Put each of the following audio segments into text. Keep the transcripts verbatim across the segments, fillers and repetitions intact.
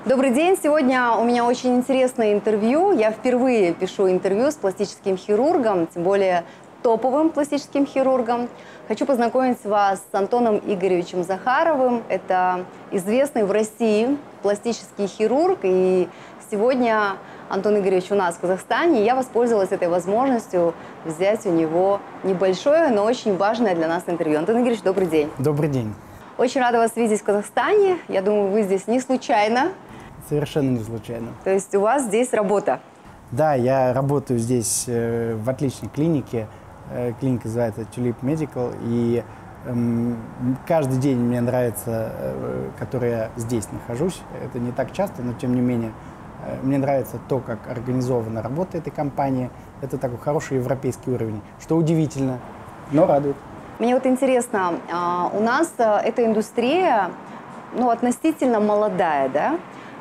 Добрый день! Сегодня у меня очень интересное интервью. Я впервые пишу интервью с пластическим хирургом, тем более топовым пластическим хирургом. Хочу познакомить вас с Антоном Игоревичем Захаровым. Это известный в России пластический хирург. И сегодня Антон Игоревич у нас в Казахстане. И я воспользовалась этой возможностью взять у него небольшое, но очень важное для нас интервью. Антон Игоревич, добрый день! Добрый день! Очень рада вас видеть в Казахстане. Я думаю, вы здесь не случайно. Совершенно не случайно. То есть у вас здесь работа? Да, я работаю здесь э, в отличной клинике. Э, клиника называется Tulip Medical. И э, каждый день мне нравится, э, который я здесь нахожусь. Это не так часто, но тем не менее. Э, мне нравится то, как организована работа этой компании. Это такой хороший европейский уровень, что удивительно, но радует. Мне вот интересно, у нас эта индустрия, ну, относительно молодая, да?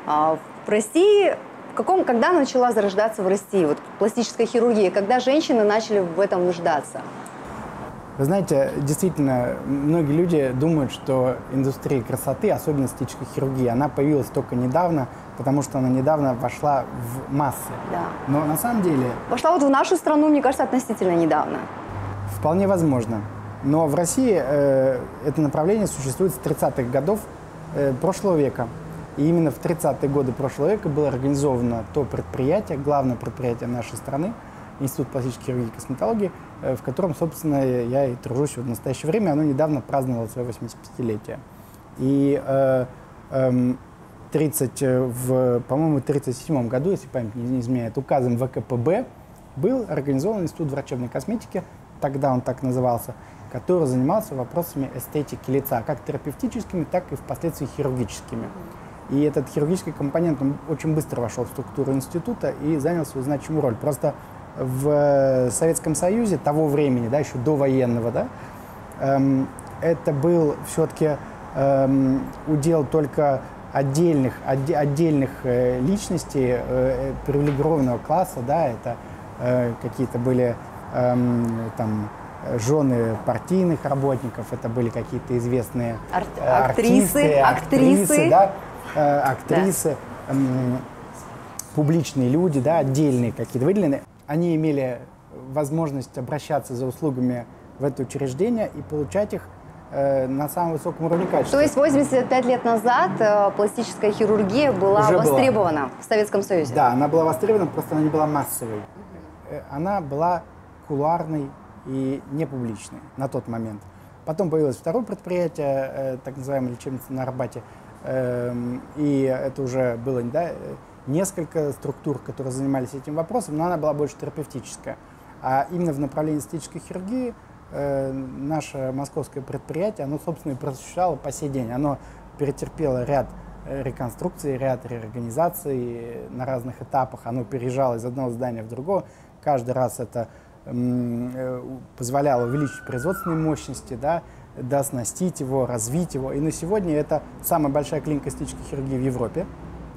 В России, в каком, когда начала зарождаться в России вот пластическая хирургия, когда женщины начали в этом нуждаться? Вы знаете, действительно, многие люди думают, что индустрия красоты, особенно эстетической хирургии, она появилась только недавно, потому что она недавно вошла в массы. Да. Но на самом деле... Вошла вот в нашу страну, мне кажется, относительно недавно. Вполне возможно. Но в России э, это направление существует с тридцатых годов э, прошлого века. И именно в тридцатые годы прошлого века было организовано то предприятие, главное предприятие нашей страны, Институт пластической хирургии и косметологии, э, в котором, собственно, я и тружусь в настоящее время. Оно недавно праздновало свое восьмидесятипятилетие. И э, э, тридцать, в, по-моему, в тридцать седьмом году, если память не изменяет, указом вэ ка пэ бэ был организован Институт врачебной косметики, тогда он так назывался, который занимался вопросами эстетики лица, как терапевтическими, так и впоследствии хирургическими. И этот хирургический компонент он очень быстро вошел в структуру института и занял свою значимую роль. Просто в Советском Союзе того времени, да, еще довоенного, да, эм, это был все-таки эм, удел только отдельных, отде, отдельных э, личностей э, привилегированного класса, да, это э, какие-то были эм, там, жены партийных работников, это были какие-то известные Ар э, актрисы, артисты, актрисы, актрисы, да, э, актрисы да. э, публичные люди, да, отдельные какие-то выделенные. Они имели возможность обращаться за услугами в это учреждение и получать их э, на самом высоком уровне качества. То есть восемьдесят пять лет назад э, пластическая хирургия была Уже востребована была. в Советском Союзе? Да, она была востребована, просто она не была массовой. Uh-huh. Она была кулуарной и не публичной на тот момент. Потом появилось второе предприятие, э, так называемая лечебница на Арбате, э, и это уже было, да, несколько структур, которые занимались этим вопросом, но она была больше терапевтическая. А именно в направлении эстетической хирургии э, наше московское предприятие, оно, собственно, и просуществовало по сей день. Оно перетерпело ряд реконструкций, ряд реорганизаций на разных этапах. Оно переезжало из одного здания в другое. Каждый раз это позволяло увеличить производственные мощности, да, дооснастить его, развить его. И на сегодня это самая большая клиника эстетической хирургии в Европе.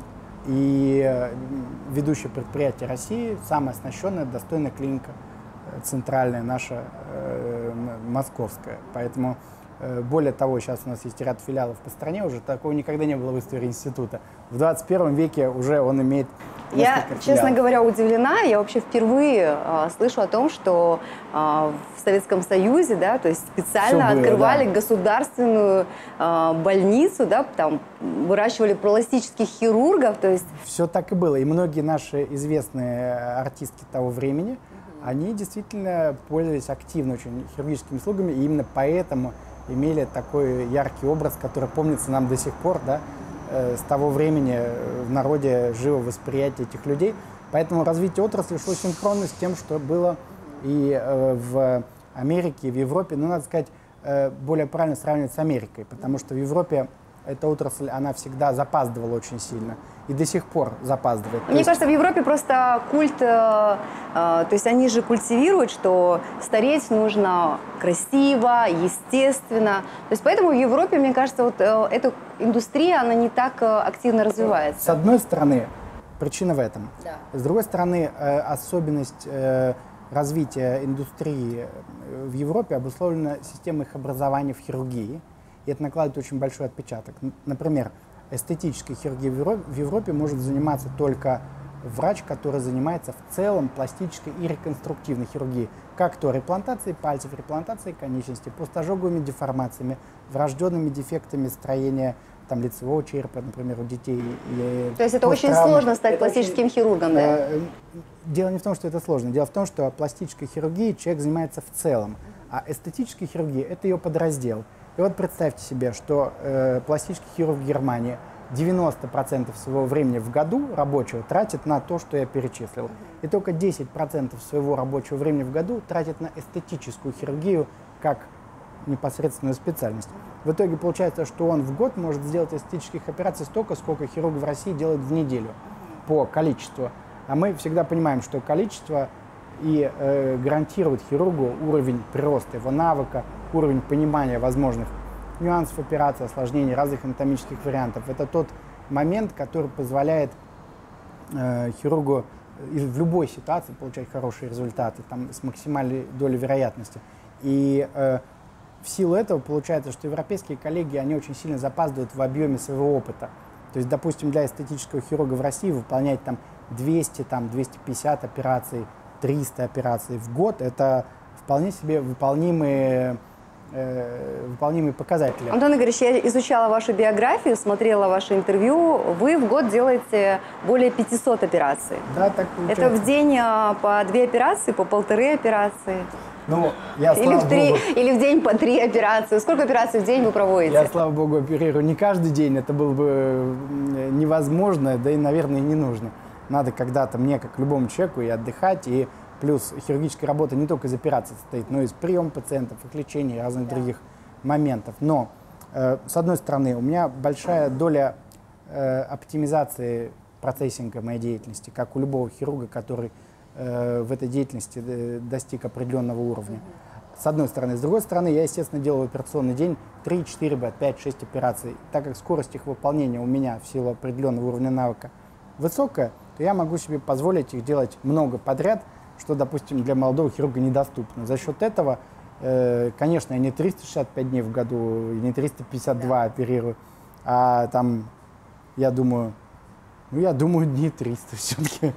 И ведущее предприятие России, самая оснащенная, достойная клиника, центральная наша, э, московская. Поэтому, э, более того, сейчас у нас есть ряд филиалов по стране, уже такого никогда не было в истории института. В двадцать первом веке уже он имеет Я, филиалов. Честно говоря, удивлена. Я вообще впервые э, слышу о том, что э, в Советском Союзе, да, то есть специально было, открывали да. государственную э, больницу, да, там выращивали пластических хирургов, то есть... Все так и было. И многие наши известные артистки того времени, mm-hmm. они действительно пользовались активно очень хирургическими услугами, и именно поэтому имели такой яркий образ, который помнится нам до сих пор, да, с того времени в народе живо восприятие этих людей. Поэтому развитие отрасли шло синхронно с тем, что было и в Америке, и в Европе. Но, надо сказать, более правильно сравнивать с Америкой, потому что в Европе эта отрасль, она всегда запаздывала очень сильно. И до сих пор запаздывает. Мне есть... кажется, в Европе просто культ, э, э, то есть они же культивируют, что стареть нужно красиво, естественно. То есть поэтому в Европе, мне кажется, вот э, эта индустрия, она не так э, активно развивается. С одной стороны, причина в этом. Да. С другой стороны, э, особенность э, развития индустрии в Европе обусловлена системой их образования в хирургии. И это накладывает очень большой отпечаток. Например, эстетической хирургией в Европе, в Европе может заниматься только врач, который занимается в целом пластической и реконструктивной хирургией, как то реплантацией пальцев, реплантацией конечностей, постожоговыми деформациями, врожденными дефектами строения там, лицевого черепа, например, у детей. Или То есть это очень сложно стать это пластическим очень, хирургом, да? Э, дело не в том, что это сложно. Дело в том, что пластической хирургией человек занимается в целом, а эстетическая хирургия – это ее подраздел. И вот представьте себе, что э, пластический хирург в Германии девяносто процентов своего времени в году рабочего тратит на то, что я перечислил. И только десять процентов своего рабочего времени в году тратит на эстетическую хирургию как непосредственную специальность. В итоге получается, что он в год может сделать эстетических операций столько, сколько хирург в России делает в неделю по количеству. А мы всегда понимаем, что количество и э, гарантирует хирургу уровень прироста его навыка, уровень понимания возможных нюансов операции, осложнений, разных анатомических вариантов. Это тот момент, который позволяет э, хирургу в любой ситуации получать хорошие результаты, там, с максимальной долей вероятности. И э, в силу этого получается, что европейские коллеги, они очень сильно запаздывают в объеме своего опыта. То есть, допустим, для эстетического хирурга в России выполнять там двести, там, двести пятьдесят операций, триста операций в год, это вполне себе выполнимые, э, выполнимые показатели. Антон Игоревич, я изучала вашу биографию, смотрела ваше интервью. Вы в год делаете более пятисот операций. Да, так получается. Это в день по две операции, по полторы операции? Ну, я, или, в три, Богу, или в день по три операции. Сколько операций в день вы проводите? Я, слава богу, оперирую не каждый день. Это было бы невозможно, да и, наверное, не нужно. Надо когда-то мне, как любому человеку, и отдыхать, и плюс хирургическая работа не только из операций состоит, но и из приема пациентов, их лечения и разных да. других моментов. Но, э, с одной стороны, у меня большая доля э, оптимизации процессинга моей деятельности, как у любого хирурга, который в этой деятельности достиг определенного уровня. С одной стороны. С другой стороны, я, естественно, делаю в операционный день три, четыре, пять, шесть операций. Так как скорость их выполнения у меня в силу определенного уровня навыка высокая, то я могу себе позволить их делать много подряд, что, допустим, для молодого хирурга недоступно. За счет этого, э, конечно, я не триста шестьдесят пять дней в году, не триста пятьдесят два оперирую, а там, я думаю, Ну, я думаю, дней триста все-таки.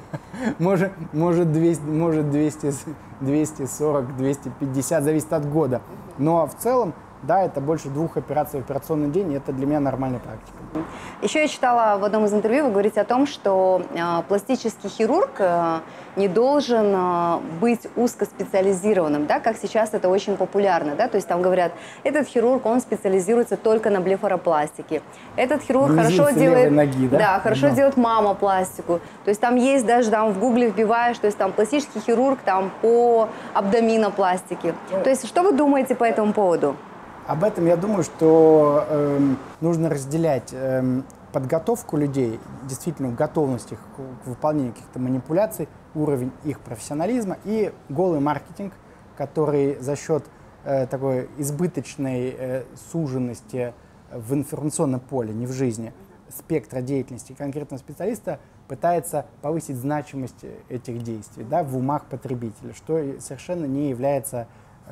Может, может, двести, может двести, двести сорок, двести пятьдесят, зависит от года. Но в целом, да, это больше двух операций в операционный день, и это для меня нормальная практика. Еще я читала в одном из интервью, вы говорите о том, что э, пластический хирург э, не должен э, быть узкоспециализированным, да, как сейчас это очень популярно, да, то есть там говорят, этот хирург, он специализируется только на блефаропластике, этот хирург Мизинцы хорошо делает, ноги, да? Да, хорошо да. делает мамопластику, то есть там есть даже там в гугле вбиваешь, то есть там пластический хирург там по абдоминопластике, то есть что вы думаете по этому поводу? Об этом я думаю, что э, нужно разделять э, подготовку людей, действительно готовность их к выполнению каких-то манипуляций, уровень их профессионализма и голый маркетинг, который за счет э, такой избыточной э, суженности в информационном поле, не в жизни, спектра деятельности конкретного специалиста пытается повысить значимость этих действий, да, в умах потребителя, что совершенно не является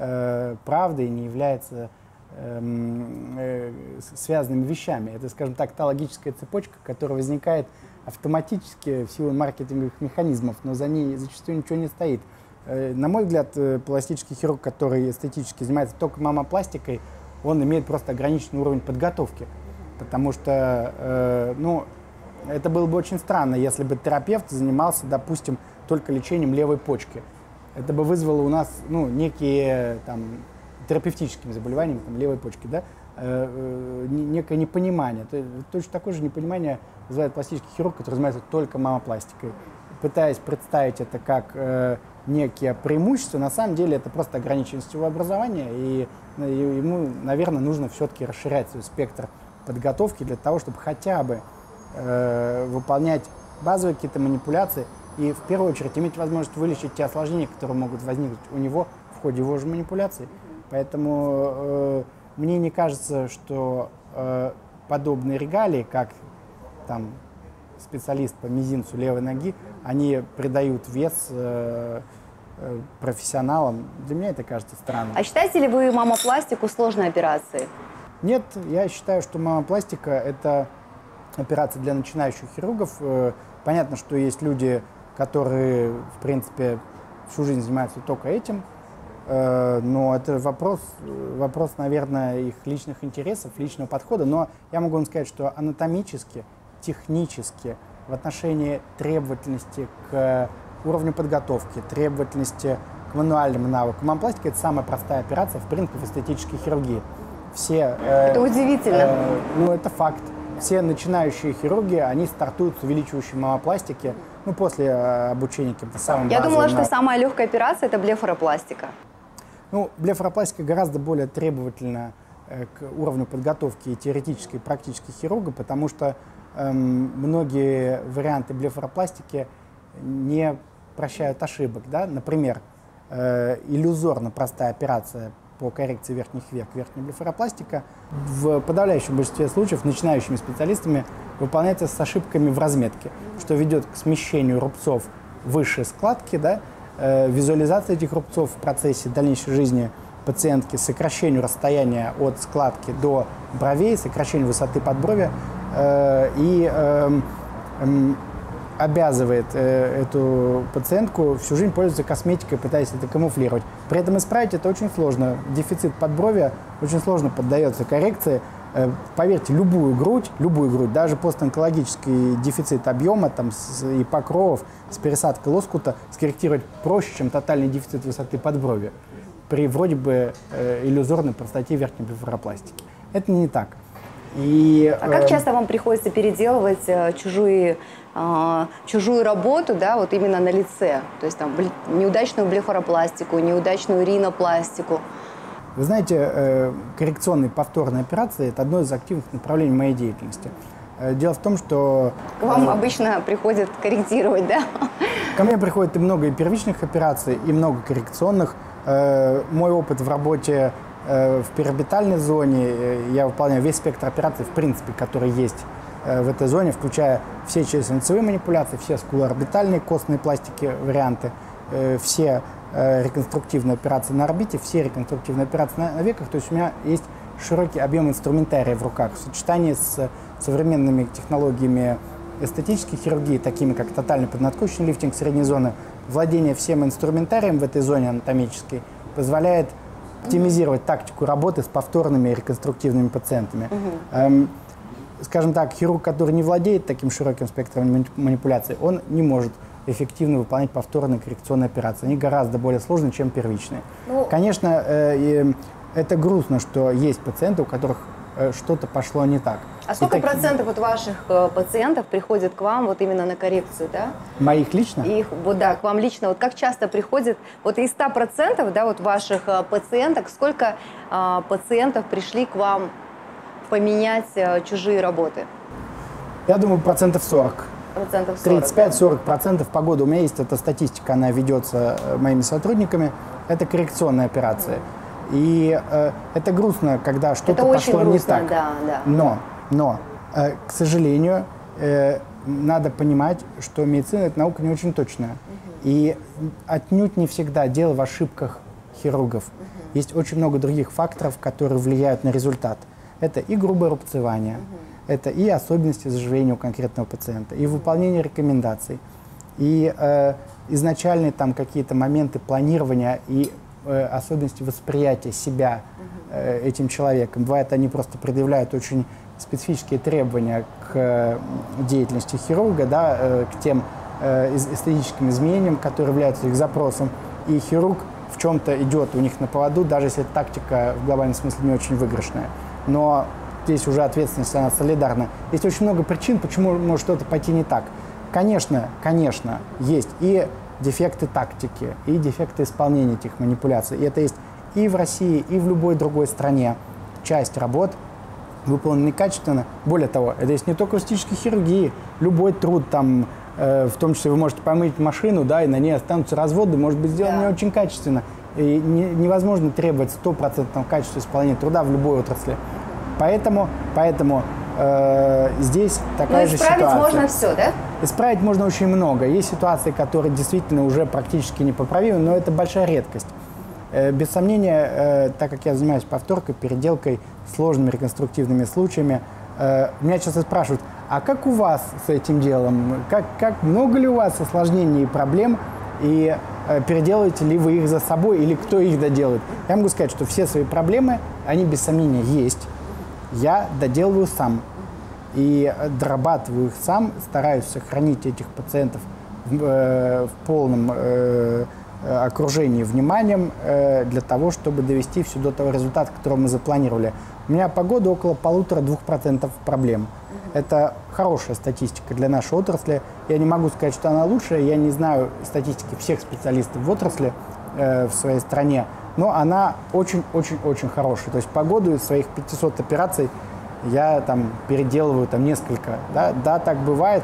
э, правдой, не является связанными вещами. Это, скажем так, та логическая цепочка, которая возникает автоматически в силу маркетинговых механизмов, но за ней зачастую ничего не стоит. На мой взгляд, пластический хирург, который эстетически занимается только мамопластикой, он имеет просто ограниченный уровень подготовки, потому что, ну, это было бы очень странно, если бы терапевт занимался, допустим, только лечением левой почки. Это бы вызвало у нас, ну, некие там терапевтическими заболеваниями там, левой почки, да, э, э, некое непонимание. То, точно такое же непонимание вызывает пластический хирург, который занимается только мамопластикой. Пытаясь представить это как э, некие преимущества, на самом деле это просто ограниченность его образования, и, и ему, наверное, нужно все-таки расширять свой спектр подготовки для того, чтобы хотя бы э, выполнять базовые какие-то манипуляции и, в первую очередь, иметь возможность вылечить те осложнения, которые могут возникнуть у него в ходе его же манипуляций. Поэтому э, мне не кажется, что э, подобные регалии, как там, специалист по мизинцу левой ноги, они придают вес э, э, профессионалам. Для меня это кажется странным. А считаете ли вы мамопластику сложной операцией? Нет, я считаю, что мамопластика – это операции для начинающих хирургов. Понятно, что есть люди, которые, в принципе, всю жизнь занимаются только этим, но это вопрос, вопрос, наверное, их личных интересов, личного подхода. Но я могу вам сказать, что анатомически, технически, в отношении требовательности к уровню подготовки, требовательности к мануальным навыкам, мамопластика – это самая простая операция, в принципе, в эстетической хирургии. Все, э, это удивительно. Э, ну, это факт. Все начинающие хирурги, они стартуют с увеличивающей мамопластики, ну, после э, обучения каким-то самым Я думала, что навыкам. самая легкая операция – это блефаропластика. Ну, блефаропластика гораздо более требовательна э, к уровню подготовки и теоретической, и практической хирурга, потому что э, многие варианты блефаропластики не прощают ошибок. Да? Например, э, иллюзорно простая операция по коррекции верхних век, верхняя блефаропластика, в подавляющем большинстве случаев начинающими специалистами выполняется с ошибками в разметке, что ведет к смещению рубцов выше складки, да, э, визуализации этих рубцов в процессе дальнейшей жизни пациентки, сокращению расстояния от складки до бровей, сокращению высоты подбровья э, и э, э, обязывает э, эту пациентку всю жизнь пользоваться косметикой, пытаясь это камуфлировать. При этом исправить это очень сложно. Дефицит подбровья очень сложно поддается коррекции. Э, поверьте, любую грудь, любую грудь, даже постонкологический дефицит объема там, с, и покровов с пересадкой лоскута скорректировать проще, чем тотальный дефицит высоты подбровья при вроде бы э, иллюзорной простоте верхней блефаропластики. Это не так. И, а как часто вам приходится переделывать э, чужие, э, чужую работу, да, вот именно на лице? То есть там неудачную блефаропластику, неудачную ринопластику? Вы знаете, э, коррекционные повторные операции – это одно из активных направлений моей деятельности. Э, дело в том, что… К вам э, обычно приходят корректировать, да? Ко мне приходит и много и первичных операций, и много коррекционных. Э, мой опыт в работе в перорбитальной зоне, я выполняю весь спектр операций, в принципе, которые есть в этой зоне, включая все челюстно-лицевые манипуляции, все скулоорбитальные костные пластики варианты, все реконструктивные операции на орбите, все реконструктивные операции на веках. То есть у меня есть широкий объем инструментария в руках в сочетании с современными технологиями эстетической хирургии, такими как тотальный поднадкушечный лифтинг средней зоны. Владение всем инструментарием в этой зоне анатомической позволяет оптимизировать тактику работы с повторными реконструктивными пациентами. Uh-huh. эм, скажем так, хирург, который не владеет таким широким спектром манипуляций, он не может эффективно выполнять повторные коррекционные операции. Они гораздо более сложные, чем первичные. Ну, конечно, э, э, это грустно, что есть пациенты, у которых э, что-то пошло не так. А сколько И процентов вот ваших э, пациентов приходят к вам вот именно на коррекцию, да? Моих лично? Их, вот, да, к вам лично. Вот как часто приходят, вот из ста процентов, да, вот ваших э, пациенток, сколько э, пациентов пришли к вам поменять э, чужие работы? Я думаю, процентов сорок. Процентов сорок, тридцать пять сорок процентов по году. У меня есть эта статистика, она ведется моими сотрудниками. Это коррекционные операции. И э, это грустно, когда что-то пошло грустно, не так. Да, да. Но Но, э, к сожалению, э, надо понимать, что медицина – это наука не очень точная. Uh-huh. И отнюдь не всегда дело в ошибках хирургов. Uh-huh. Есть очень много других факторов, которые влияют на результат. Это и грубое рубцевание, uh-huh. это и особенности заживления у конкретного пациента, и выполнение рекомендаций, и э, изначальные там какие-то моменты планирования и э, особенности восприятия себя э, этим человеком. Бывает, они просто предъявляют очень специфические требования к деятельности хирурга, да, к тем эстетическим изменениям, которые являются их запросом. И хирург в чем-то идет у них на поводу, даже если тактика в глобальном смысле не очень выигрышная. Но здесь уже ответственность, она солидарна. Есть очень много причин, почему может что-то пойти не так. Конечно, конечно, есть и дефекты тактики, и дефекты исполнения этих манипуляций. И это есть и в России, и в любой другой стране. Часть работ выполнены некачественно. Более того, это есть не только в эстетической хирургии. Любой труд, там, э, в том числе вы можете помыть машину, да, и на ней останутся разводы, может быть сделано да. не очень качественно. И не, невозможно требовать стопроцентного качества исполнения труда в любой отрасли. Поэтому, поэтому э, здесь такая же ситуация. Но исправить можно все, да? Исправить можно очень много. Есть ситуации, которые действительно уже практически непоправимы, но это большая редкость. Без сомнения, так как я занимаюсь повторкой, переделкой, сложными реконструктивными случаями, меня часто спрашивают, а как у вас с этим делом? Как, как много ли у вас осложнений и проблем? И э, переделаете ли вы их за собой, или кто их доделает? Я могу сказать, что все свои проблемы, они без сомнения есть. Я доделываю сам. И дорабатываю их сам, стараюсь сохранить этих пациентов в, э, в полном э, окружении вниманием э, для того, чтобы довести все до того результата, который мы запланировали. У меня по году около полутора-двух процентов проблем. Это хорошая статистика для нашей отрасли. Я не могу сказать, что она лучшая. Я не знаю статистики всех специалистов в отрасли э, в своей стране, но она очень-очень-очень хорошая. То есть по году из своих пятисот операций я там переделываю там несколько. Да, да, так бывает.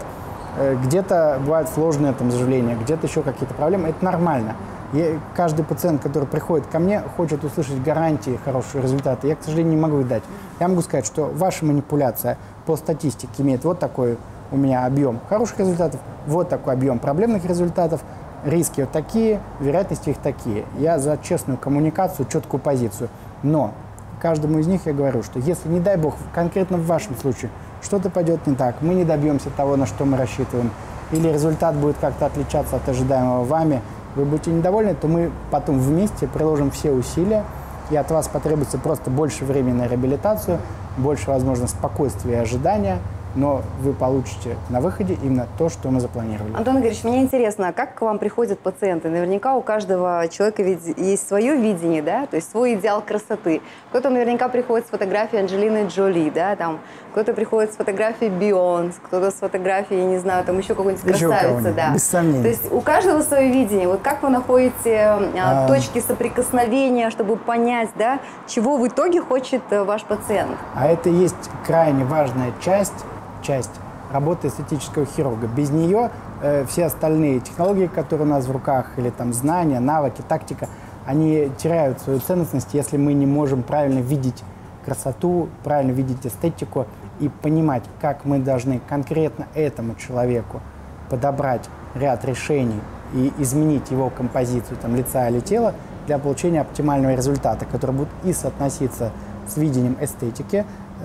Где-то бывает сложное там заживление, где-то еще какие-то проблемы. Это нормально. И каждый пациент, который приходит ко мне, хочет услышать гарантии, хорошие результаты. Я, к сожалению, не могу их дать. Я могу сказать, что ваша манипуляция по статистике имеет вот такой у меня объем хороших результатов, вот такой объем проблемных результатов, риски вот такие, вероятности их такие. Я за честную коммуникацию, четкую позицию. Но каждому из них я говорю, что если, не дай бог, конкретно в вашем случае что-то пойдет не так, мы не добьемся того, на что мы рассчитываем, или результат будет как-то отличаться от ожидаемого вами, вы будете недовольны, то мы потом вместе приложим все усилия, и от вас потребуется просто больше времени на реабилитацию, больше, возможно, спокойствия и ожидания, но вы получите на выходе именно то, что мы запланировали. Антон Игоревич, мне интересно, как к вам приходят пациенты? Наверняка у каждого человека ведь есть свое видение, да, то есть свой идеал красоты. Кто-то наверняка приходит с фотографией Анджелины Джоли, да, там, кто-то приходит с фотографией Бейонсе, кто-то с фотографией, я не знаю, там еще какой-нибудь красавицы, да. Без сомнений. То есть у каждого свое видение. Вот как вы находите а, а... точки соприкосновения, чтобы понять, да, чего в итоге хочет ваш пациент? А это и есть крайне важная часть, часть работы эстетического хирурга. Без нее э, все остальные технологии, которые у нас в руках, или там знания, навыки, тактика, они теряют свою ценность, если мы не можем правильно видеть красоту, правильно видеть эстетику и понимать, как мы должны конкретно этому человеку подобрать ряд решений и изменить его композицию там, лица или тела для получения оптимального результата, который будет и соотноситься с видением эстетики,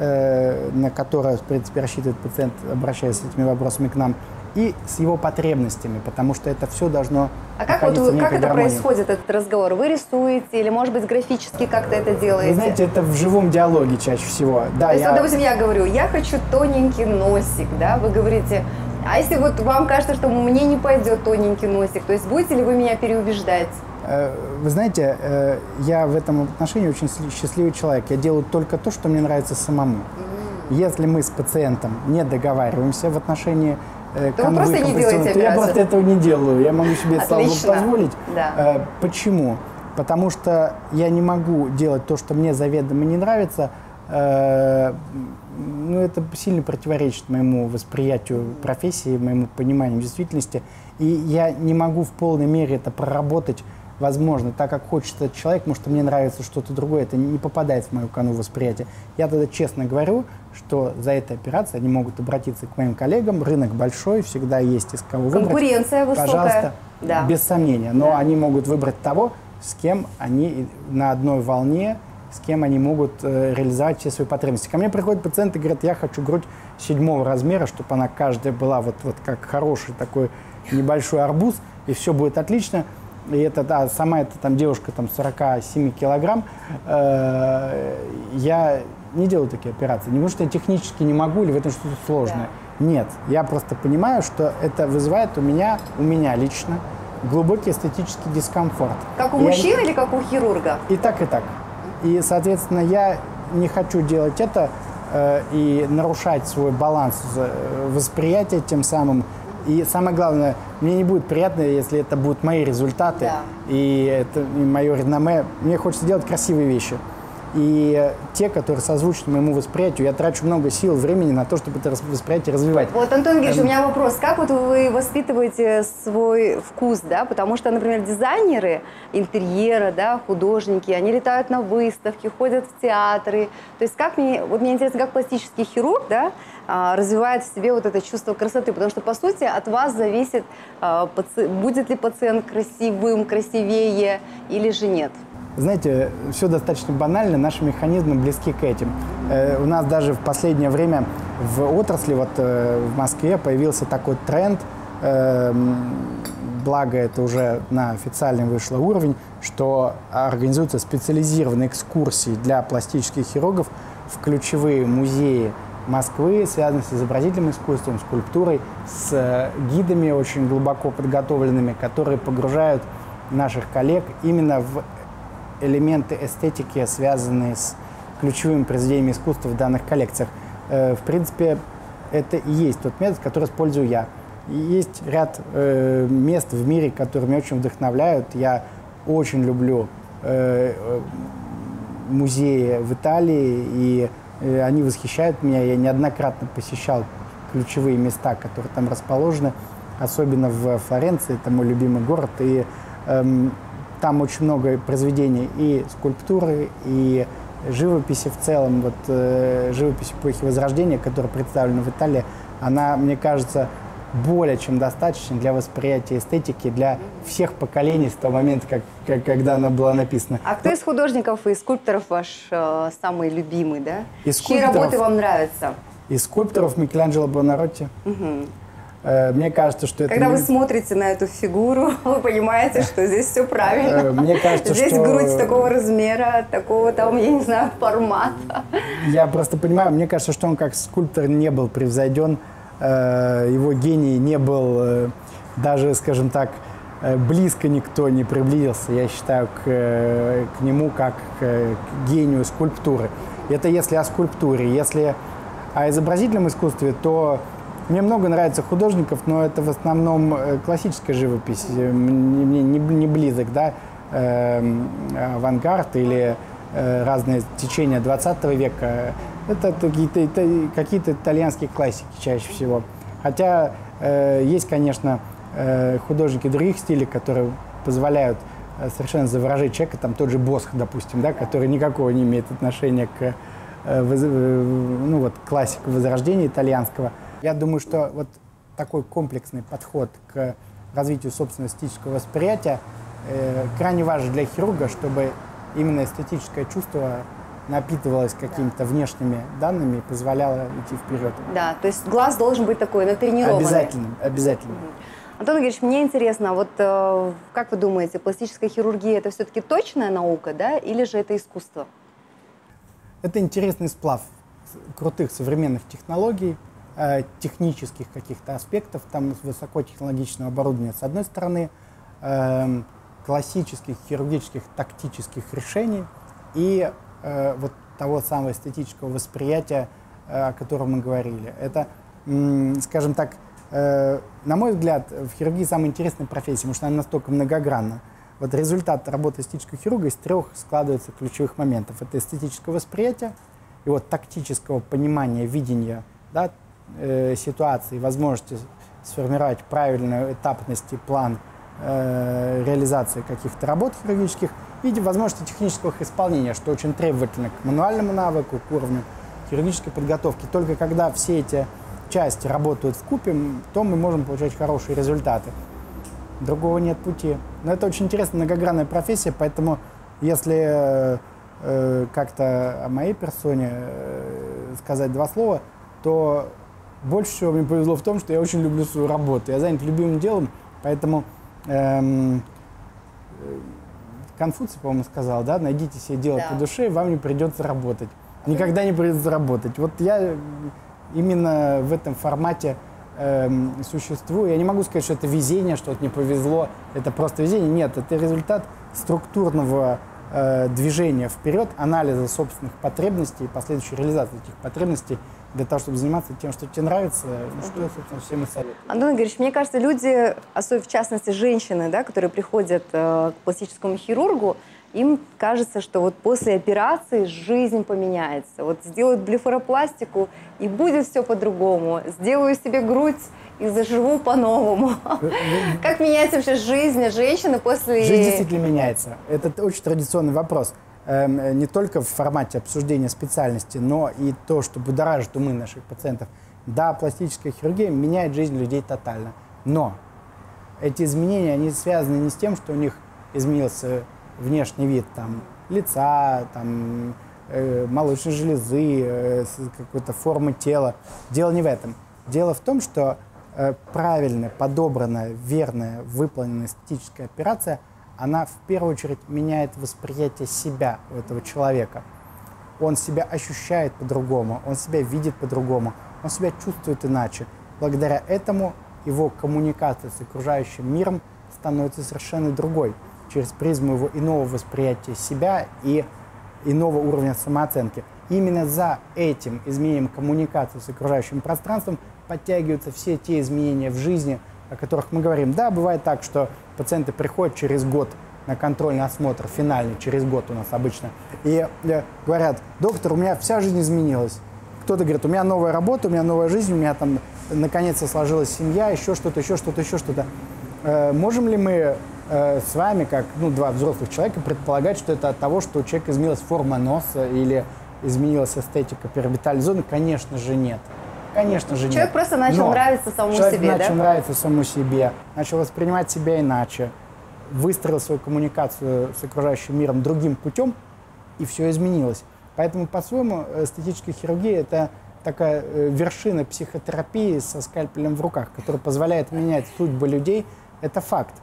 на которое, в принципе, рассчитывает пациент, обращаясь с этими вопросами к нам, и с его потребностями, потому что это все должно А как, вот, как это гармонии. происходит, этот разговор? Вы рисуете или, может быть, графически как-то это делаете? Вы знаете, это в живом диалоге чаще всего. Да, То есть, я... вот, допустим, я говорю, я хочу тоненький носик, да, вы говорите, а если вот вам кажется, что мне не пойдет тоненький носик, то есть будете ли вы меня переубеждать? Вы знаете, я в этом отношении очень счастливый человек. Я делаю только то, что мне нравится самому. Mm-hmm. Если мы с пациентом не договариваемся в отношении то вы просто не делаете операцию? Я просто этого не делаю. Я могу себе это позволить. Да. Почему? Потому что я не могу делать то, что мне заведомо не нравится. Ну, это сильно противоречит моему восприятию профессии, моему пониманию действительности. И я не могу в полной мере это проработать, возможно, так, как хочет этот человек, потому что мне нравится что-то другое, это не попадает в мою канву восприятия. Я тогда честно говорю, что за этой операцией они могут обратиться к моим коллегам, рынок большой, всегда есть из кого выбрать. Конкуренция высокая. Пожалуйста, да. без сомнения, но да. они могут выбрать того, с кем они на одной волне, с кем они могут э, реализовать все свои потребности. Ко мне приходят пациенты и говорят, я хочу грудь седьмого размера, чтобы она каждая была вот, вот как хороший такой небольшой арбуз, и все будет отлично. И это, да, сама эта там девушка там сорока семи килограмм, э, я не делаю такие операции. Не потому что я технически не могу или в этом что-то сложное. Да. Нет, я просто понимаю, что это вызывает у меня, у меня лично глубокий эстетический дискомфорт. Как у я... мужчин или как у хирурга? И так, и так. И, соответственно, я не хочу делать это э, и нарушать свой баланс восприятия тем самым. И самое главное, мне не будет приятно, если это будут мои результаты, да. и это и мое реноме. Мне хочется делать красивые вещи. И те, которые созвучны моему восприятию, я трачу много сил, времени на то, чтобы это восприятие развивать. Вот, Антон Игоревич, у меня вопрос. Как вот вы воспитываете свой вкус, да? Потому что, например, дизайнеры интерьера, да, художники, они летают на выставки, ходят в театры. То есть как мне, вот мне интересно, как пластический хирург, да, развивает в себе вот это чувство красоты, потому что, по сути, от вас зависит, будет ли пациент красивым, красивее или же нет. Знаете, все достаточно банально, наши механизмы близки к этим. Э, у нас даже в последнее время в отрасли, вот в Москве появился такой тренд, благо это уже на официальный вышло уровень, что организуются специализированные экскурсии для пластических хирургов в ключевые музеи Москвы, связанные с изобразительным искусством, скульптурой, с гидами очень глубоко подготовленными, которые погружают наших коллег именно в элементы эстетики, связанные с ключевыми произведениями искусства в данных коллекциях. В принципе, это и есть тот метод, который использую я. И есть ряд э, мест в мире, которые меня очень вдохновляют. Я очень люблю э, музеи в Италии, и э, они восхищают меня. Я неоднократно посещал ключевые места, которые там расположены, особенно в Флоренции, это мой любимый город. И э, там очень много произведений и скульптуры, и живописи в целом. Вот э, живопись эпохи Возрождения, которая представлена в Италии, она, мне кажется, более чем достаточно для восприятия эстетики для всех поколений с того момента, как, как, когда она была написана. А кто из художников и скульпторов ваш э, самый любимый, да? Из Чьи работы вам нравятся? Из скульпторов Микеланджело Буонаротти. Угу. Э, мне кажется, что это... Когда не... вы смотрите на эту фигуру, вы понимаете, что здесь все правильно. Мне кажется, здесь что... грудь такого размера, такого там, я не знаю, формата. Я просто понимаю, мне кажется, что он как скульптор не был превзойден. Его гений не был, даже, скажем так, близко никто не приблизился, я считаю, к, к нему как к гению скульптуры. Это если о скульптуре. Если о изобразительном искусстве, то мне много нравится художников, но это в основном классическая живопись, мне не, не близок, да, авангард или разные течения двадцатого века. Это какие-то, какие-то итальянские классики чаще всего. Хотя э, есть, конечно, э, художники других стилей, которые позволяют э, совершенно заворожить человека. Там тот же Босх, допустим, да, который никакого не имеет отношения к э, воз, э, ну, вот, классике Возрождения итальянского. Я думаю, что вот такой комплексный подход к развитию собственного эстетического восприятия э, крайне важен для хирурга, чтобы именно эстетическое чувство напитывалась какими-то внешними данными и позволяла идти вперед. Да, то есть глаз должен быть такой натренированный. Обязательно, обязательно. Антон Игоревич, мне интересно, вот э, как вы думаете, пластическая хирургия – это все-таки точная наука, да, или же это искусство? Это интересный сплав крутых современных технологий, э, технических каких-то аспектов, там высокотехнологичного оборудования с одной стороны, э, классических хирургических тактических решений и э, вот того самого эстетического восприятия, э, о котором мы говорили. Это, м, скажем так, э, на мой взгляд, в хирургии самая интересная профессия, потому что она настолько многогранна. Вот результат работы эстетического хирурга из трех складывается ключевых моментов. Это эстетическое восприятие, и вот тактического понимания, видения, да, э, ситуации, возможности сформировать правильную этапность и план э, реализации каких-то работ хирургических, и возможности технического их исполнения, что очень требовательно к мануальному навыку, к уровню хирургической подготовки. Только когда все эти части работают вкупе, то мы можем получать хорошие результаты. Другого нет пути. Но это очень интересная многогранная профессия, поэтому если э, как-то о моей персоне э, сказать два слова, то больше всего мне повезло в том, что я очень люблю свою работу. Я занят любимым делом, поэтому эм, Конфуций, по-моему, сказал, да, найдите себе дело да. по душе, вам не придется работать. Никогда не придется работать. Вот я именно в этом формате эм, существую. Я не могу сказать, что это везение, что мне повезло, это просто везение. Нет, это результат структурного э, движения вперед, анализа собственных потребностей и последующей реализации этих потребностей для того, чтобы заниматься тем, что тебе нравится, ну, что я, собственно, всем и советую. Антон Игоревич, мне кажется, люди, особенно в частности женщины, да, которые приходят э, к пластическому хирургу, им кажется, что вот после операции жизнь поменяется. Вот сделают блефаропластику, и будет все по-другому. Сделаю себе грудь и заживу по-новому. Как меняется вообще жизнь женщины после... Жизнь действительно меняется. Это очень традиционный вопрос. Не только в формате обсуждения специальности, но и то, что будоражит умы наших пациентов. Да, пластическая хирургия меняет жизнь людей тотально. Но эти изменения, они связаны не с тем, что у них изменился внешний вид там, лица, там, э, молочной железы, э, какой-то формы тела. Дело не в этом. Дело в том, что э, правильная, подобранная, верная, выполненная эстетическая операция, она в первую очередь меняет восприятие себя у этого человека. Он себя ощущает по-другому, он себя видит по-другому, он себя чувствует иначе. Благодаря этому его коммуникация с окружающим миром становится совершенно другой, через призму его иного восприятия себя и иного уровня самооценки. Именно за этим изменением коммуникации с окружающим пространством подтягиваются все те изменения в жизни, о которых мы говорим. Да, бывает так, что пациенты приходят через год на контрольный осмотр, финальный, через год у нас обычно, и э, говорят: доктор, у меня вся жизнь изменилась. Кто-то говорит: у меня новая работа, у меня новая жизнь, у меня там наконец-то сложилась семья, еще что-то, еще что-то, еще что-то. Э, можем ли мы э, с вами, как ну, два взрослых человека, предполагать, что это от того, что у человека изменилась форма носа или изменилась эстетика перорбитальной зоны? Конечно же нет. Конечно же нет. Человек просто начал Но нравиться самому человек себе, начал да? нравиться самому себе, начал воспринимать себя иначе, выстроил свою коммуникацию с окружающим миром другим путем, и все изменилось. Поэтому, по-своему, эстетическая хирургия – это такая вершина психотерапии со скальпелем в руках, которая позволяет менять судьбы людей. Это факт.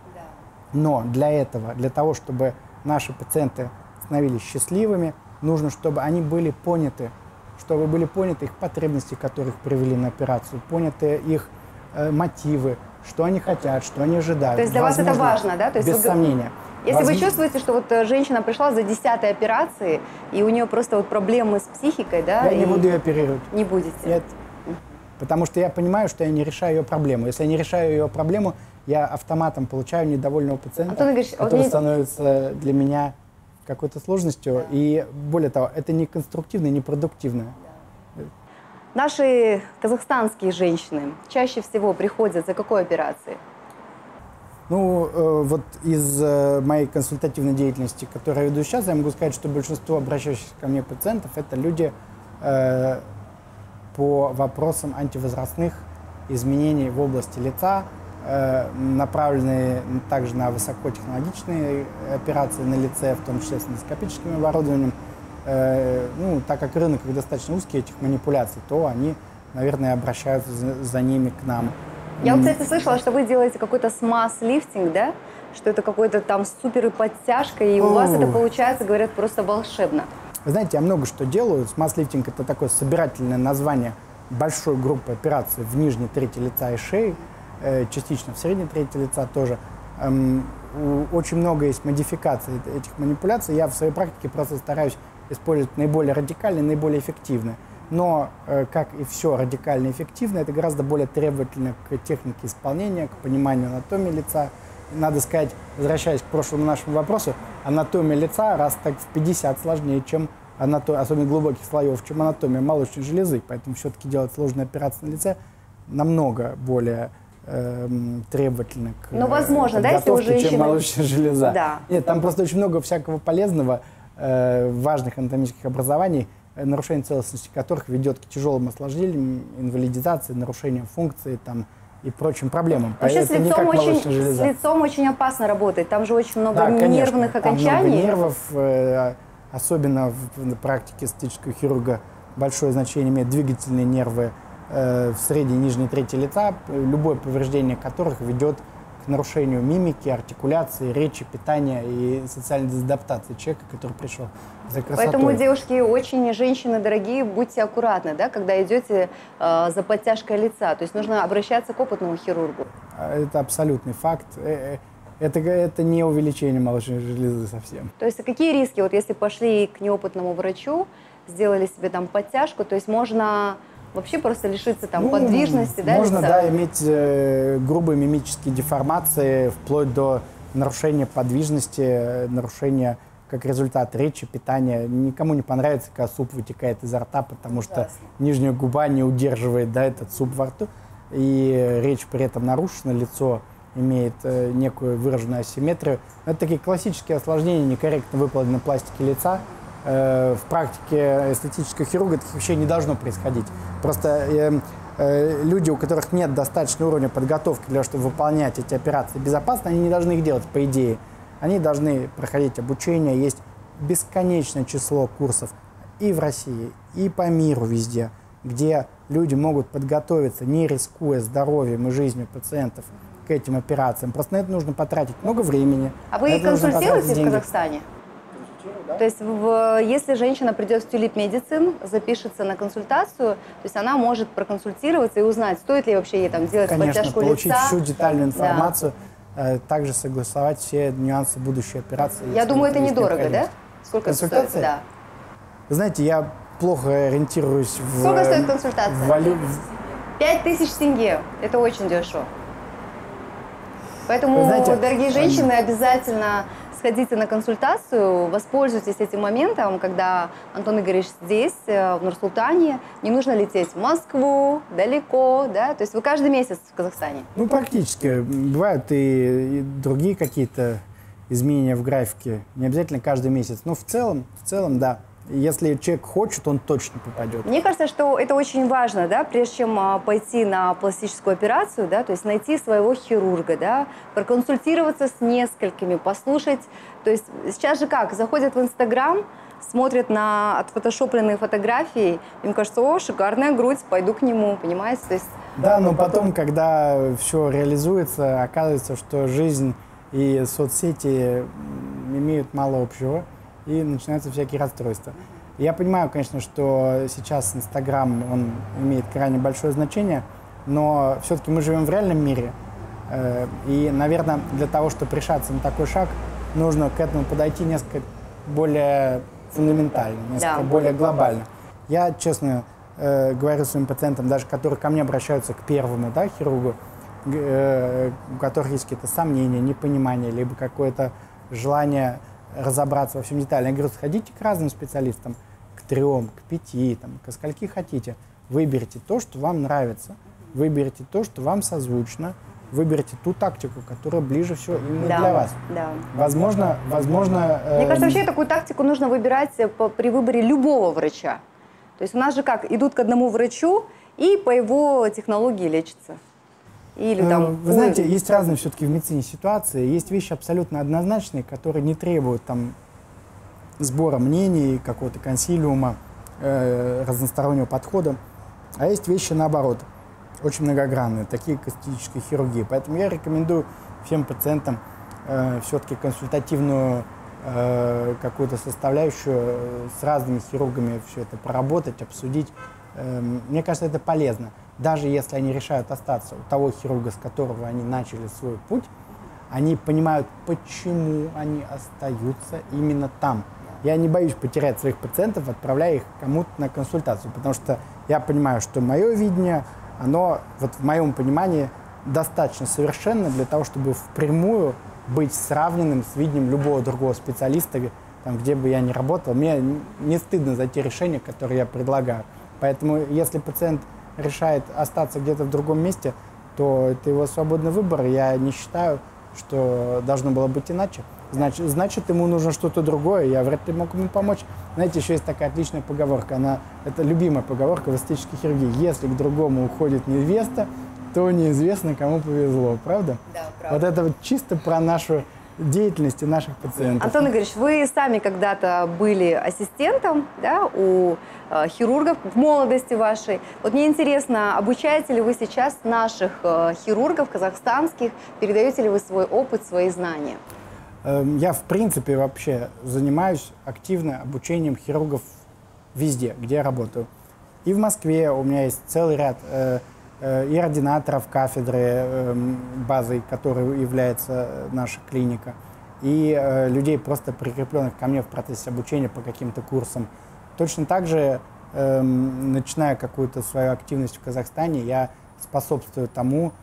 Но для этого, для того, чтобы наши пациенты становились счастливыми, нужно, чтобы они были поняты, чтобы были поняты их потребности, которые их привели на операцию, поняты их э, мотивы, что они хотят, что они ожидают. То есть для Возможно, вас это важно, да? То есть без вы... сомнения. Если Возможно... вы чувствуете, что вот женщина пришла за десятой операцией, и у нее просто вот проблемы с психикой, да? Я и... не буду ее оперировать. Не будете? Нет. Потому что я понимаю, что я не решаю ее проблему. Если я не решаю ее проблему, я автоматом получаю недовольного пациента, Антон Игоревич, который вот мне... становится для меня какой-то сложностью. Да. И более того, это не конструктивно, не продуктивно. Да. Наши казахстанские женщины чаще всего приходят за какой операцией? Ну, э, вот из э, моей консультативной деятельности, которую я веду сейчас, я могу сказать, что большинство обращающихся ко мне пациентов – это люди э, по вопросам антивозрастных изменений в области лица, э, направленные также на высокотехнологичные операции на лице, в том числе с эндоскопическим оборудованием. Э, ну, так как рынок достаточно узкий этих манипуляций, то они, наверное, обращаются за, за ними к нам. Я, вот, кстати, слышала, что вы делаете какой-то смаз-лифтинг, да? Что это какой-то там супер и подтяжка, и у О. вас это получается, говорят, просто волшебно. Вы знаете, я много что делаю. Смаз-лифтинг – это такое собирательное название большой группы операций в нижней трети лица и шеи, э, частично в средней трети лица тоже. Эм, очень много есть модификаций этих манипуляций. Я в своей практике просто стараюсь использовать наиболее радикальные, наиболее эффективные. Но, э, как и все радикально эффективно, это гораздо более требовательно к технике исполнения, к пониманию анатомии лица. Надо сказать, возвращаясь к прошлому нашему вопросу, анатомия лица раз так в пятьдесят сложнее, чем анатомия, особенно глубоких слоев, чем анатомия молочной железы. Поэтому все-таки делать сложные операции на лице намного более э, требовательно к Но возможно, подготовке, да, если у женщины... чем молочная железа. Да. Нет, там просто очень много всякого полезного, э, важных анатомических образований, нарушение целостности которых ведет к тяжелым осложнениям, инвалидизации, нарушениям функции там, и прочим проблемам. Вообще это с лицом, очень, с лицом очень опасно работать. Там же очень много да, нервных конечно, окончаний. Там много нервов, э, особенно в, в практике эстетического хирурга большое значение имеют двигательные нервы э, в средней и нижней трети лица, любое повреждение которых ведет к нарушению мимики, артикуляции, речи, питания и социальной дезадаптации человека, который пришел за красотой. Поэтому, девушки, очень, женщины дорогие, будьте аккуратны, да, когда идете э, за подтяжкой лица. То есть нужно обращаться к опытному хирургу. Это абсолютный факт. Это, это не увеличение молочной железы совсем. То есть какие риски, вот если пошли к неопытному врачу, сделали себе там подтяжку, то есть можно... Вообще просто лишиться там, ну, подвижности, да, можно, лица? да, иметь э, грубые мимические деформации, вплоть до нарушения подвижности, нарушения, как результат, речи, питания. Никому не понравится, когда суп вытекает изо рта, потому что Ужасно. Нижняя губа не удерживает, да, этот суп во рту, и речь при этом нарушена, лицо имеет э, некую выраженную асимметрию. Это такие классические осложнения некорректно выполненной пластики лица. В практике эстетического хирурга таких вещей не должно происходить. Просто э, э, люди, у которых нет достаточного уровня подготовки для того, чтобы выполнять эти операции безопасно, они не должны их делать, по идее. Они должны проходить обучение, есть бесконечное число курсов и в России, и по миру везде, где люди могут подготовиться, не рискуя здоровьем и жизнью пациентов к этим операциям. Просто на это нужно потратить много времени. А вы консультируете в Казахстане? Да? То есть, в, если женщина придет в Tulip Medicine, запишется на консультацию, то есть она может проконсультироваться и узнать, стоит ли вообще ей там делать Конечно, подтяжку получить лица. всю детальную информацию, да. Также согласовать все нюансы будущей операции. Я думаю, это недорого, да? Сколько консультация? стоит? Да. Вы знаете, я плохо ориентируюсь в... Сколько стоит консультация? В валю... пять тысяч тенге. Это очень дешево. Поэтому, знаете, дорогие женщины, обязательно сходите на консультацию, воспользуйтесь этим моментом, когда Антон Игоревич здесь, в Нур-Султане. Не нужно лететь в Москву, далеко, да? То есть вы каждый месяц в Казахстане? Ну, практически. Бывают и, и другие какие-то изменения в графике. Не обязательно каждый месяц. Но в целом, в целом, да. Если человек хочет, он точно попадет. Мне кажется, что это очень важно, да, прежде чем а, пойти на пластическую операцию, да, то есть найти своего хирурга, да, проконсультироваться с несколькими, послушать. То есть сейчас же как, заходят в Инстаграм, смотрят на отфотошопленные фотографии, им кажется, о, шикарная грудь, пойду к нему, понимаете? То есть... Да, но потом, когда все реализуется, оказывается, что жизнь и соцсети имеют мало общего. И начинаются всякие расстройства. Я понимаю, конечно, что сейчас Инстаграм, он имеет крайне большое значение, но все-таки мы живем в реальном мире. И, наверное, для того, чтобы решаться на такой шаг, нужно к этому подойти несколько более фундаментально, несколько да. более глобально. Я, честно, говорю своим пациентам, даже которые ко мне обращаются к первому, да, хирургу, у которых есть какие-то сомнения, непонимания, либо какое-то желание разобраться во всем детально. Я говорю, сходите к разным специалистам, к трем, к пяти, там, к скольки хотите. Выберите то, что вам нравится, выберите то, что вам созвучно, выберите ту тактику, которая ближе всего именно да, для вас. Да. Возможно, возможно... Мне э... кажется, вообще такую тактику нужно выбирать по, при выборе любого врача. То есть у нас же как, идут к одному врачу и по его технологии лечатся. Или там... Вы знаете, есть разные все-таки в медицине ситуации. Есть вещи абсолютно однозначные, которые не требуют там сбора мнений, какого-то консилиума, э, разностороннего подхода. А есть вещи наоборот, очень многогранные, такие как эстетическая хирургия. Поэтому я рекомендую всем пациентам э, все-таки консультативную э, какую-то составляющую с разными хирургами все это проработать, обсудить. Э, мне кажется, это полезно. Даже если они решают остаться у того хирурга, с которого они начали свой путь, они понимают, почему они остаются именно там. Я не боюсь потерять своих пациентов, отправляя их кому-то на консультацию, потому что я понимаю, что мое видение, оно, вот в моем понимании, достаточно совершенно для того, чтобы впрямую быть сравненным с видением любого другого специалиста, там, где бы я ни работал. Мне не стыдно за те решения, которые я предлагаю. Поэтому, если пациент решает остаться где-то в другом месте, то это его свободный выбор. Я не считаю, что должно было быть иначе. Значит, значит ему нужно что-то другое, я вряд ли мог ему помочь. Знаете, еще есть такая отличная поговорка, она, это любимая поговорка в эстетической хирургии. Если к другому уходит невеста, то неизвестно, кому повезло, правда? Да, правда. Вот это вот чисто про нашу деятельность и наших пациентов. Антон Игоревич, вы сами когда-то были ассистентом, да, у э, хирургов в молодости вашей. Вот мне интересно, обучаете ли вы сейчас наших э, хирургов казахстанских, передаете ли вы свой опыт, свои знания? Я, в принципе, вообще занимаюсь активно обучением хирургов везде, где я работаю. И в Москве у меня есть целый ряд э, э, и ординаторов кафедры, э, базой которой является наша клиника, и э, людей, просто прикрепленных ко мне в процессе обучения по каким-то курсам. Точно так же, э, начиная какую-то свою активность в Казахстане, я способствую тому,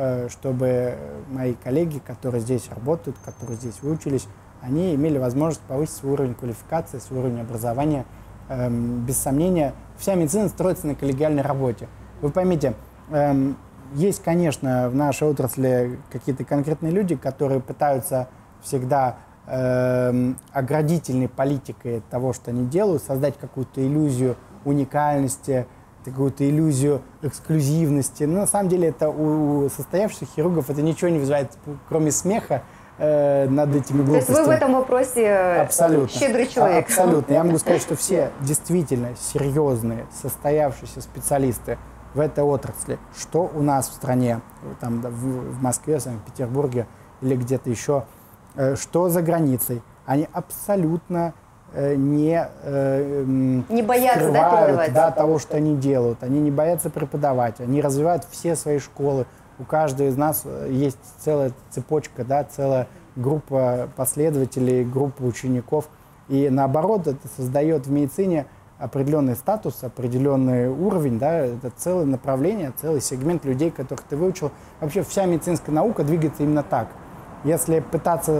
чтобы мои коллеги, которые здесь работают, которые здесь выучились, они имели возможность повысить свой уровень квалификации, свой уровень образования. Эм, без сомнения, вся медицина строится на коллегиальной работе. Вы поймите, эм, есть, конечно, в нашей отрасли какие-то конкретные люди, которые пытаются всегда эм, оградительной политикой того, что они делают, создать какую-то иллюзию уникальности, какую-то иллюзию эксклюзивности. Но на самом деле это у состоявшихся хирургов это ничего не вызывает, кроме смеха, э, над этими глупостями. То есть вы в этом вопросе абсолютно. щедрый человек. Абсолютно. Я могу сказать, что все действительно серьезные, состоявшиеся специалисты в этой отрасли, что у нас в стране, там, в, в Москве, в Санкт-Петербурге или где-то еще, э, что за границей, они абсолютно э, не, э, не боятся, да, передавать? Да, того, что они делают. Они не боятся преподавать, они развивают все свои школы. У каждого из нас есть целая цепочка, да, целая группа последователей, группа учеников. И наоборот, это создает в медицине определенный статус, определенный уровень, да, это целое направление, целый сегмент людей, которых ты выучил. Вообще вся медицинская наука двигается именно так. Если пытаться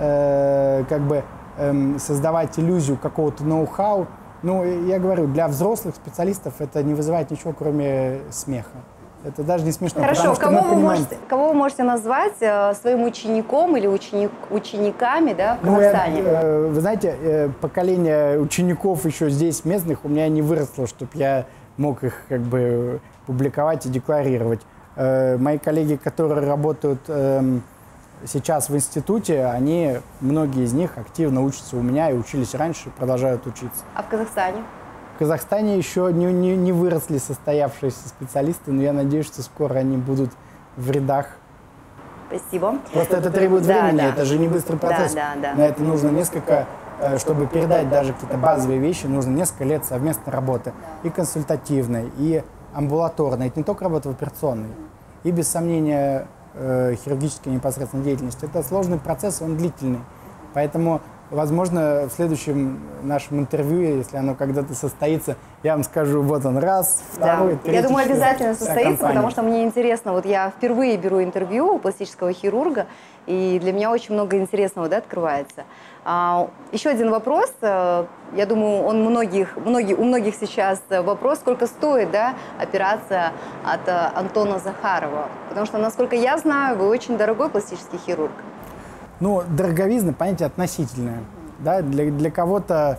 э, как бы э, создавать иллюзию какого-то ноу-хау, ну, я говорю, для взрослых специалистов это не вызывает ничего, кроме смеха. Это даже не смешно. Хорошо, что кого, вы понимаем... можете, кого вы можете назвать э, своим учеником или ученик, учениками, да, в Ну, Казахстане? я, э, вы знаете, э, поколение учеников еще здесь местных у меня не выросло, чтобы я мог их как бы публиковать и декларировать. Э, мои коллеги, которые работают э, сейчас в институте, они, многие из них активно учатся у меня и учились раньше, и продолжают учиться. А в Казахстане? В Казахстане еще не, не, не выросли состоявшиеся специалисты, но я надеюсь, что скоро они будут в рядах. Спасибо. Просто это требует да, времени, да. это же не быстрый процесс. Да, да, да. На это нужно несколько, чтобы передать даже какие-то базовые вещи, нужно несколько лет совместной работы. И консультативной, и амбулаторной, это не только работа в операционной. И без сомнения хирургическая непосредственная деятельность. Это сложный процесс, он длительный. Поэтому, возможно, в следующем нашем интервью, если оно когда-то состоится, я вам скажу, вот он раз, второй, да. третий. Я думаю, четвертый. обязательно состоится, потому что мне интересно. Вот я впервые беру интервью у пластического хирурга, и для меня очень много интересного, да, открывается. А, еще один вопрос. Я думаю, он многих, многие, у многих сейчас вопрос, сколько стоит, да, операция от Антона Захарова. Потому что, насколько я знаю, вы очень дорогой пластический хирург. Ну, дороговизна, понятие относительное. Да? Для, для кого-то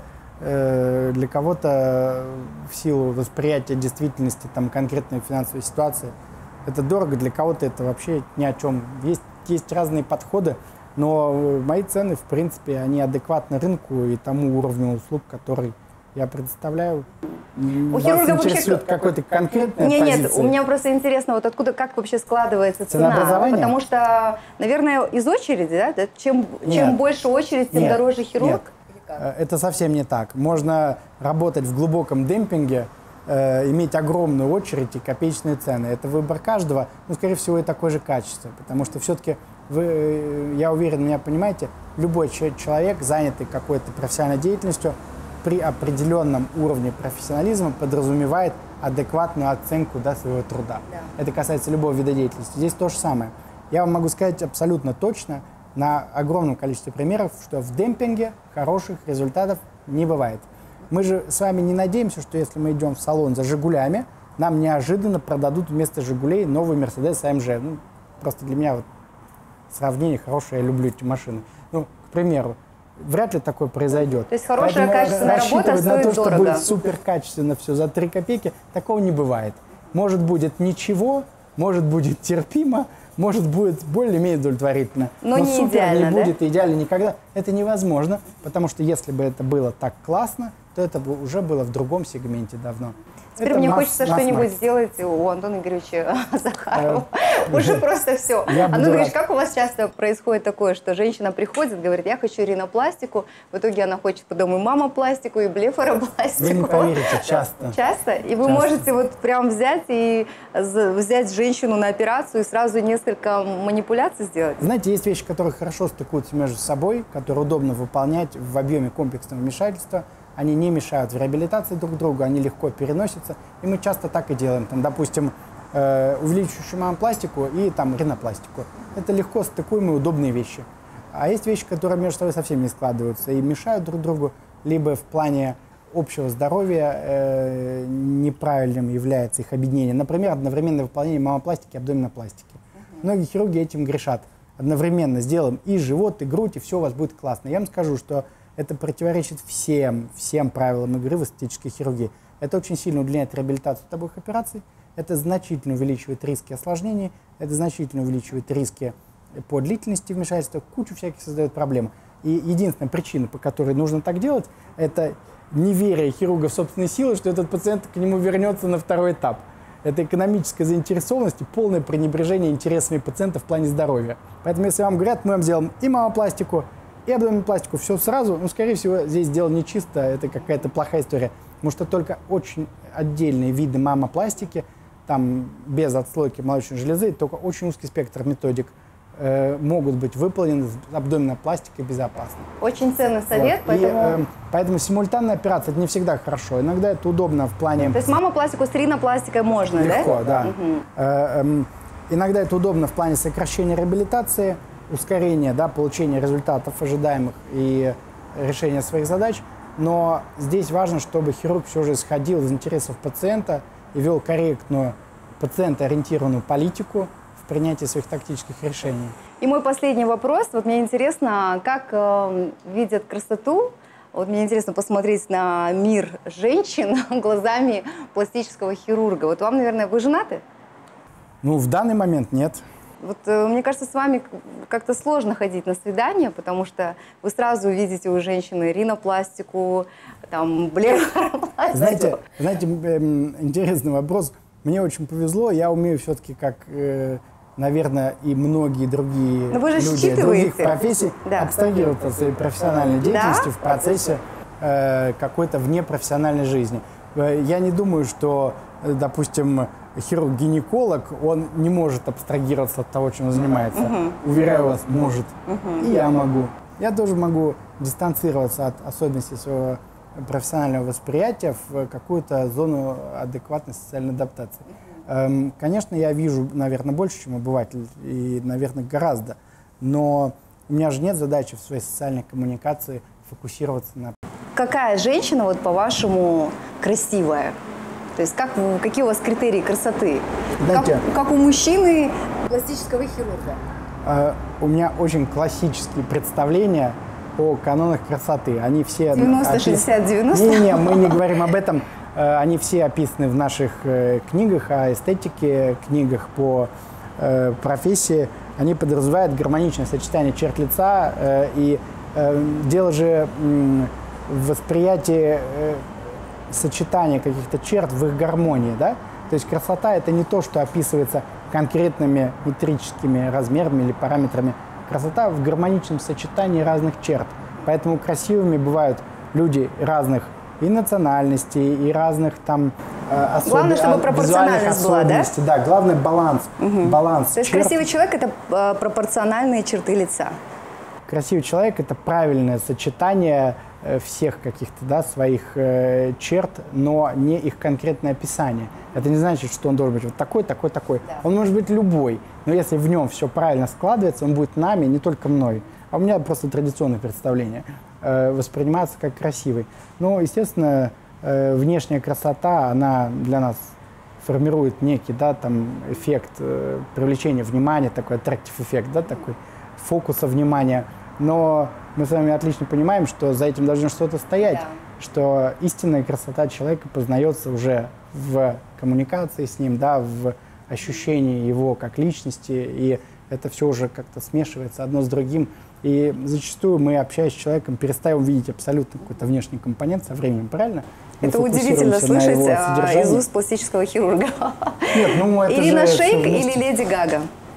э, для кого-то в силу восприятия действительности там, конкретной финансовой ситуации это дорого, для кого-то это вообще ни о чем. Есть, есть разные подходы, но мои цены, в принципе, они адекватны рынку и тому уровню услуг, который я предоставляю. У Вас хирурга интересует вообще... какой-то конкретной Нет, позиции? нет, у меня просто интересно, вот откуда, как вообще складывается цена. Потому что, наверное, из очереди, да? Чем, чем больше очередь, тем нет, дороже хирург? Нет. Это совсем не так. Можно работать в глубоком демпинге, э, иметь огромную очередь и копеечные цены. Это выбор каждого, но, скорее всего, и такое же качество. Потому что все-таки, вы, я уверен, меня понимаете, любой человек, занятый какой-то профессиональной деятельностью, при определенном уровне профессионализма подразумевает адекватную оценку, да, своего труда. Да. Это касается любого вида деятельности. Здесь то же самое. Я вам могу сказать абсолютно точно, на огромном количестве примеров, что в демпинге хороших результатов не бывает. Мы же с вами не надеемся, что если мы идем в салон за «Жигулями», нам неожиданно продадут вместо «Жигулей» новый «Мерседес а эм жэ». Ну, просто для меня вот сравнение хорошее, я люблю эти машины. Ну, к примеру, вряд ли такое произойдет. То есть хорошая качественная работа стоит на то, что дорого. будет супер качественно все за три копейки, такого не бывает. Может будет ничего, может будет терпимо, может будет более-менее удовлетворительно. Но, но не супер идеально, не да? будет идеально никогда. Это невозможно, потому что если бы это было так классно, то это бы уже было в другом сегменте давно. Теперь это мне масс, хочется что-нибудь сделать у Антона Игоревича Захарова. Э, Уже просто все. Я Антон буду Игоревич, рад. как у вас часто происходит такое, что женщина приходит, говорит, я хочу ринопластику, в итоге она хочет потом и мамопластику, и блефаропластику. Вы не поверите, часто. Часто? И вы Часто. можете вот прям взять и з- взять женщину на операцию и сразу несколько манипуляций сделать? Знаете, есть вещи, которые хорошо стыкуются между собой, которые удобно выполнять в объеме комплексного вмешательства. Они не мешают в реабилитации друг другу, они легко переносятся. И мы часто так и делаем. Там, допустим, э, увеличивающую мамопластику и там, ринопластику. Это легко стыкуемые, удобные вещи. А есть вещи, которые между собой совсем не складываются и мешают друг другу, либо в плане общего здоровья э, неправильным является их объединение. Например, одновременное выполнение мамопластики и абдоминопластики. Uh-huh. Многие хирурги этим грешат. Одновременно сделаем и живот, и грудь, и все у вас будет классно. Я вам скажу, что это противоречит всем, всем правилам игры в эстетической хирургии. Это очень сильно удлиняет реабилитацию от обоих операций, это значительно увеличивает риски осложнений, это значительно увеличивает риски по длительности вмешательства, кучу всяких создает проблем. И единственная причина, по которой нужно так делать, это неверие хирурга в собственные силы, что этот пациент к нему вернется на второй этап. Это экономическая заинтересованность и полное пренебрежение интересами пациента в плане здоровья. Поэтому, если вам говорят, мы вам сделаем и мамопластику, и абдоминопластику, все сразу, ну, скорее всего, здесь дело нечисто, это какая-то плохая история. Потому что только очень отдельные виды мамопластики, там без отслойки молочной железы, только очень узкий спектр методик э, могут быть выполнены с абдоминопластикой безопасно. Очень ценный совет, вот. поэтому... И, э, поэтому симультанная операция – это не всегда хорошо. Иногда это удобно в плане… То есть мамопластику с ринопластикой можно, Легко, да? да. Угу. Э, э, иногда это удобно в плане сокращения реабилитации, ускорения, да, получения результатов ожидаемых и решения своих задач. Но здесь важно, чтобы хирург все же исходил из интересов пациента и вел корректную пациентоориентированную политику в принятии своих тактических решений. И мой последний вопрос. Вот мне интересно, как э, видят красоту. Вот мне интересно посмотреть на мир женщин глазами пластического хирурга. Вот вам, наверное, вы женаты? Ну, в данный момент нет. Вот э, мне кажется, с вами как-то сложно ходить на свидание, потому что вы сразу видите у женщины ринопластику, там, блефаропластику. Знаете, знаете, эм, интересный вопрос. Мне очень повезло, я умею все-таки, как, э, наверное, и многие другие люди других профессий, да. абстрагироваться от своей профессиональной деятельности, да? В процессе э, какой-то внепрофессиональной жизни. Я не думаю, что, допустим, хирург-гинеколог, он не может абстрагироваться от того, чем он занимается. Uh-huh. Уверяю вас, может. Uh-huh. И я могу. Я тоже могу дистанцироваться от особенностей своего профессионального восприятия в какую-то зону адекватной социальной адаптации. Uh-huh. Эм, конечно, я вижу, наверное, больше, чем обыватель, и, наверное, гораздо. Но у меня же нет задачи в своей социальной коммуникации фокусироваться на... Какая женщина, вот по-вашему, красивая? То есть как, какие у вас критерии красоты? Знаете, как, как у мужчины пластического хирурга? Э, у меня очень классические представления о канонах красоты. Они все девяносто шестьдесят девяносто? Не-не, мы не говорим об этом. Э, они все описаны в наших э, книгах о эстетике, книгах по э, профессии. Они подразумевают гармоничное сочетание черт лица. Э, и э, дело же э, в восприятии э, сочетание каких-то черт в их гармонии, да? То есть красота – это не то, что описывается конкретными метрическими размерами или параметрами. Красота в гармоничном сочетании разных черт. Поэтому красивыми бывают люди разных и национальностей, и разных там э, особ... Главное, чтобы пропорциональность была, да? Да, главное баланс. Угу. баланс То есть черт. Красивый человек – это э, пропорциональные черты лица? Красивый человек – это правильное сочетание всех каких-то, да, своих э, черт, но не их конкретное описание. Это не значит, что он должен быть вот такой, такой, такой. Да. Он может быть любой, но если в нем все правильно складывается, он будет нами, не только мной. А у меня просто традиционное представление э, восприниматься как красивый. Но, естественно, э, внешняя красота, она для нас формирует некий, да, там, эффект э, привлечения внимания, такой attractive эффект, да, такой фокуса внимания. Но мы с вами отлично понимаем, что за этим должно что-то стоять, да. Что истинная красота человека познается уже в коммуникации с ним, да, в ощущении его как личности, и это все уже как-то смешивается одно с другим. И зачастую мы, общаясь с человеком, перестаем видеть абсолютно какой-то внешний компонент со временем, правильно? Мы это удивительно слышать из уст пластического хирурга. Нет, ну, это Ирина же Шейк или Леди Гага?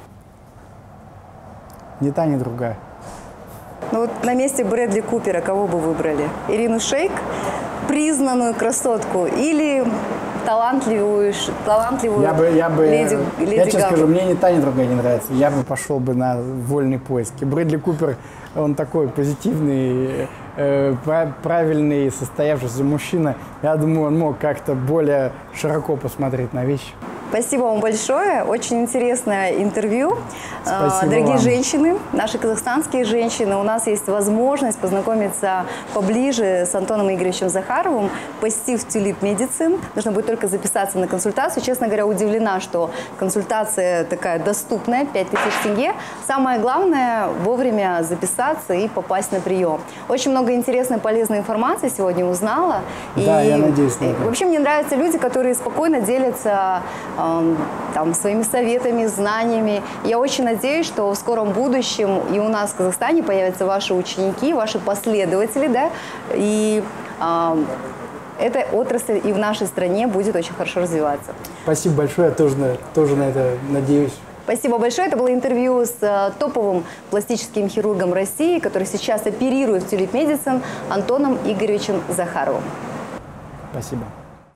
Ни та, ни другая. Ну вот на месте Брэдли Купера кого бы выбрали? Ирину Шейк, признанную красотку, или талантливую, талантливую я бы, я бы, леди, леди Я честно Гагу? скажу, мне ни та, ни другая не нравится. Я бы пошел бы на вольные поиски. Брэдли Купер, он такой позитивный, э, правильный, состоявшийся мужчина. Я думаю, он мог как-то более широко посмотреть на вещи. Спасибо вам большое. Очень интересное интервью. Спасибо Дорогие вам. женщины, наши казахстанские женщины, у нас есть возможность познакомиться поближе с Антоном Игоревичем Захаровым, посетив Tulip Medicine. Нужно будет только записаться на консультацию. Честно говоря, удивлена, что консультация такая доступная, пять тысяч тенге. Самое главное – вовремя записаться и попасть на прием. Очень много интересной, полезной информации сегодня узнала. Да, и я надеюсь на это. Вообще мне нравятся люди, которые спокойно делятся э, там, своими советами, знаниями. Я очень надеюсь, что в скором будущем и у нас в Казахстане появятся ваши ученики, ваши последователи, да, и э, эта отрасль и в нашей стране будет очень хорошо развиваться. Спасибо большое, я тоже на, тоже на это надеюсь. Спасибо большое. Это было интервью с э, топовым пластическим хирургом России, который сейчас оперирует в Tulip Medicine, Антоном Игоревичем Захаровым. Спасибо.